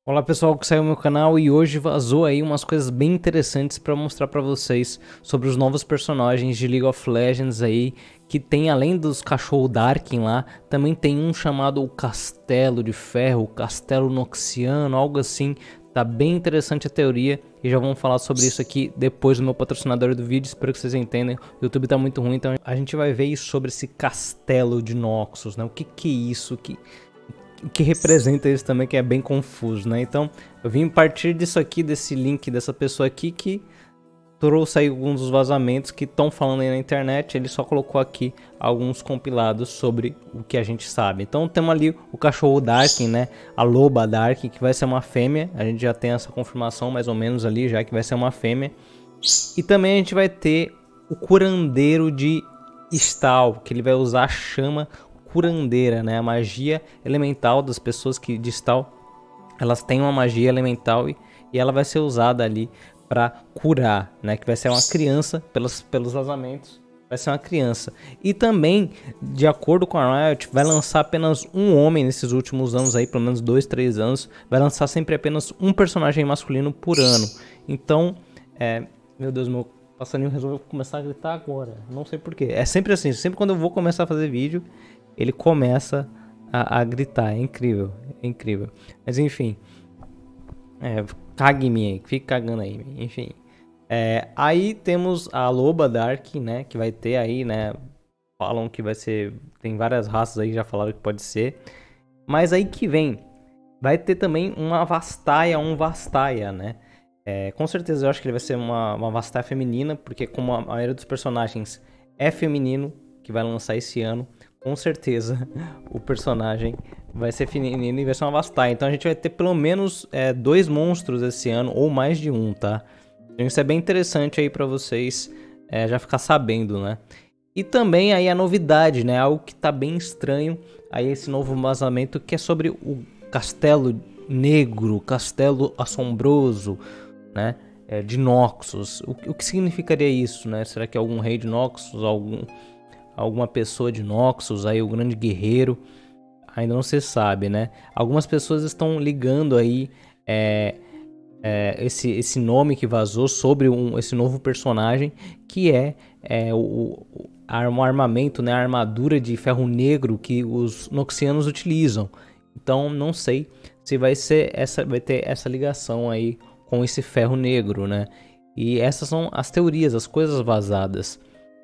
Olá pessoal que saiu no meu canal e hoje vazou aí umas coisas bem interessantes para mostrar para vocês sobre os novos personagens de League of Legends aí, que tem além dos cachorro Darkin lá, também tem um chamado o Castelo de Ferro, o Castelo Noxiano, algo assim. Tá bem interessante a teoria e já vamos falar sobre isso aqui depois do meu patrocinador do vídeo, espero que vocês entendam. O YouTube tá muito ruim, então a gente vai ver sobre esse Castelo de Noxus, né? O que é isso? O que representa isso também, que é bem confuso, né? Então, eu vim partir disso aqui, desse link dessa pessoa aqui que trouxe aí alguns dos vazamentos que estão falando aí na internet. Ele só colocou aqui alguns compilados sobre o que a gente sabe. Então, temos ali o cachorro Darkin, né? A loba Darkin, que vai ser uma fêmea. A gente já tem essa confirmação mais ou menos ali, já que vai ser uma fêmea. E também a gente vai ter o curandeiro de Stal, que ele vai usar a chama curandeira, né? A magia elemental das pessoas que de Stal, elas têm uma magia elemental e ela vai ser usada ali para curar, né? Que vai ser uma criança, pelos vazamentos, vai ser uma criança. E também, de acordo com a Riot, vai lançar apenas um homem nesses últimos anos aí, pelo menos 2, 3 anos, vai lançar sempre apenas um personagem masculino por ano. Então, meu Deus, meu passarinho resolveu começar a gritar agora, não sei porquê. É sempre assim, sempre quando eu vou começar a fazer vídeo, ele começa a gritar, é incrível, é incrível. Mas enfim, cague em mim aí, fique cagando aí, enfim. Aí temos a loba Dark, né, que vai ter aí, né, falam que vai ser, tem várias raças aí, já falaram que pode ser. Mas aí que vem, vai ter também uma Vastaia, um Vastaia, né. Com certeza eu acho que ele vai ser uma Vastaia feminina, porque como a maioria dos personagens é feminino, que vai lançar esse ano, com certeza o personagem vai ser feminino e vai ser uma Vastaia. Então a gente vai ter pelo menos 2 monstros esse ano, ou mais de um, tá? Então isso é bem interessante aí pra vocês já ficar sabendo, né? E também aí a novidade, né? Algo que tá bem estranho, aí esse novo vazamento que é sobre o Castelo Negro, Castelo Assombroso, né? De Noxus. O que significaria isso, né? Será que é algum rei de Noxus, alguma pessoa de Noxus, aí o grande guerreiro? Ainda não se sabe, né? Algumas pessoas estão ligando aí esse nome que vazou sobre esse novo personagem, que um armamento, né? A armadura de ferro negro que os Noxianos utilizam. Então não sei se vai ter essa ligação aí com esse ferro negro, né? E essas são as teorias, as coisas vazadas.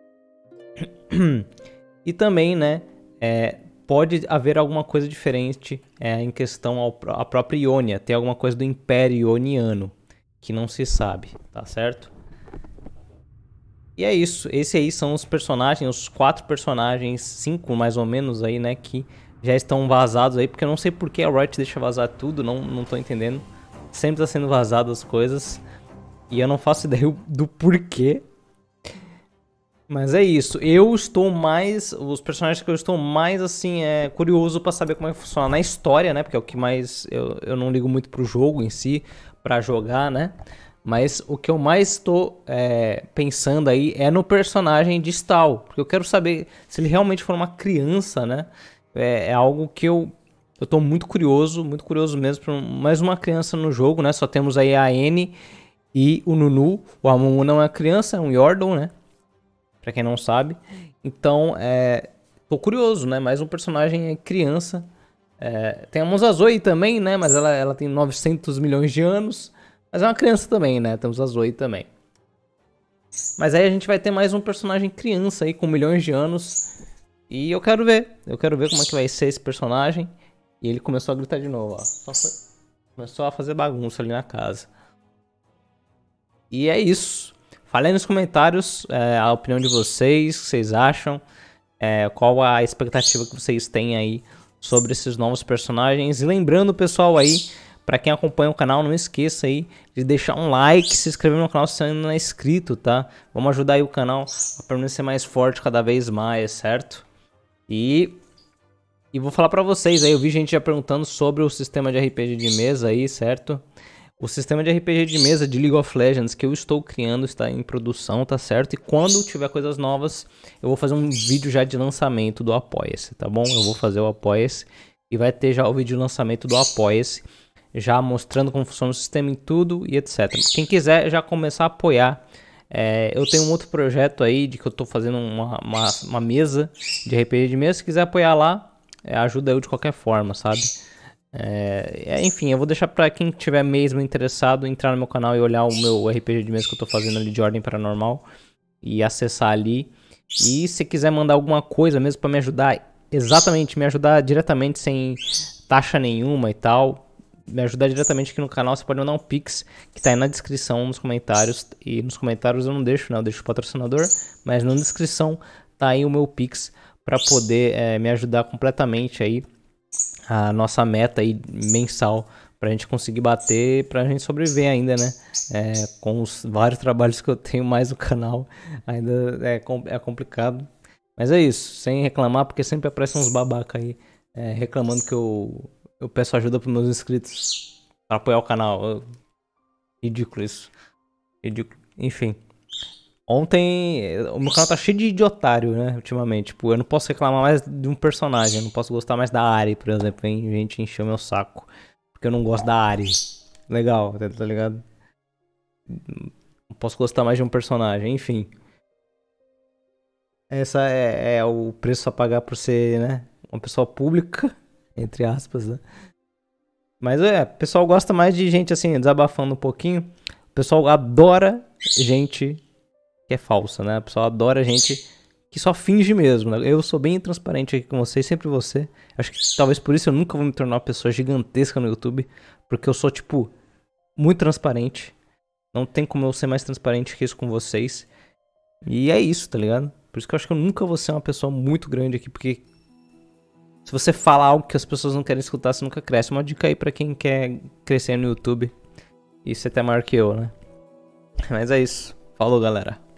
E também, né, pode haver alguma coisa diferente em questão à própria Ionia. Tem alguma coisa do Império Ioniano que não se sabe, tá certo? E é isso. Esses aí são os personagens, os 4 personagens, 5 mais ou menos aí, né, que já estão vazados aí, porque eu não sei porque a Riot deixa vazar tudo, não tô entendendo. Sempre tá sendo vazado as coisas e eu não faço ideia do porquê. Mas é isso, os personagens que eu estou mais, assim, curioso pra saber como é que funciona na história, né, porque é o que mais, eu não ligo muito pro jogo em si, pra jogar, né, mas o que eu mais estou pensando aí é no personagem de Stal, porque eu quero saber se ele realmente for uma criança, né, é algo que eu tô muito curioso mesmo, pra mais uma criança no jogo, né, só temos aí a Annie e o Nunu, o Amumu não é criança, é um Yordle, né, pra quem não sabe. Então, tô curioso, né? Mais um personagem criança. Tem a Musa Zoe também, né? Mas ela tem 900 milhões de anos. Mas é uma criança também, né? Temos a Zoe também. Mas aí a gente vai ter mais um personagem criança aí com milhões de anos. E eu quero ver. Eu quero ver como é que vai ser esse personagem. E ele começou a gritar de novo, ó. Começou a fazer bagunça ali na casa. E é isso. Falem nos comentários a opinião de vocês, o que vocês acham, qual a expectativa que vocês têm aí sobre esses novos personagens. E lembrando, pessoal, aí, para quem acompanha o canal, não esqueça aí de deixar um like, se inscrever no canal se ainda não é inscrito, tá? Vamos ajudar aí o canal a permanecer mais forte cada vez mais, certo? E vou falar para vocês aí, eu vi gente já perguntando sobre o sistema de RPG de mesa aí, certo? O sistema de RPG de mesa de League of Legends que eu estou criando está em produção, tá certo? E quando tiver coisas novas, eu vou fazer um vídeo já de lançamento do Apoia-se, tá bom? Eu vou fazer o Apoia-se e vai ter já o vídeo de lançamento do Apoia-se. já mostrando como funciona o sistema em tudo e etc. Quem quiser já começar a apoiar, eu tenho um outro projeto aí de que eu tô fazendo uma mesa de RPG de mesa. Se quiser apoiar lá, ajuda eu de qualquer forma, sabe? Enfim, eu vou deixar pra quem tiver mesmo interessado entrar no meu canal e olhar o meu RPG de mesa que eu tô fazendo ali de Ordem Paranormal e acessar ali. E se quiser mandar alguma coisa mesmo pra me ajudar, exatamente, me ajudar diretamente sem taxa nenhuma e tal, me ajudar diretamente aqui no canal, você pode mandar um Pix que tá aí na descrição, nos comentários. E nos comentários eu não deixo, né? Eu deixo o patrocinador, mas na descrição tá aí o meu Pix pra poder me ajudar completamente aí a nossa meta aí mensal pra gente conseguir bater, pra gente sobreviver ainda, né? Com os vários trabalhos que eu tenho, mais o canal, ainda é complicado. Mas é isso, sem reclamar, porque sempre aparecem uns babaca aí reclamando que eu peço ajuda pros meus inscritos pra apoiar o canal. Ridículo isso. Ridículo. Enfim. Ontem, o meu canal tá cheio de otário, né, ultimamente. Tipo, eu não posso reclamar mais de um personagem, eu não posso gostar mais da Ari, por exemplo. Vem gente encher o meu saco, porque eu não gosto da Ari. Legal, tá ligado? Não posso gostar mais de um personagem, enfim. Essa é o preço a pagar por ser, né, uma pessoa pública, entre aspas, né? Mas o pessoal gosta mais de gente assim, desabafando um pouquinho. O pessoal adora gente que é falsa, né? O pessoal adora gente que só finge mesmo, né? Eu sou bem transparente aqui com vocês, sempre você. Acho que talvez por isso eu nunca vou me tornar uma pessoa gigantesca no YouTube, porque eu sou, tipo, muito transparente. Não tem como eu ser mais transparente que isso com vocês. E é isso, tá ligado? Por isso que eu acho que eu nunca vou ser uma pessoa muito grande aqui, porque se você fala algo que as pessoas não querem escutar, você nunca cresce. Uma dica aí pra quem quer crescer no YouTube e ser até maior que eu, né? Mas é isso. Falou, galera.